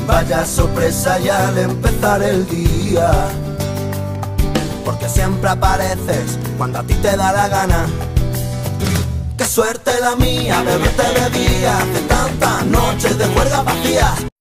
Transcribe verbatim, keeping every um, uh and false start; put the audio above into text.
Vaya sorpresa ya al empezar el día, porque siempre apareces cuando a ti te da la gana. Qué suerte la mía de verte de día, de tantas noches de juerga vacía.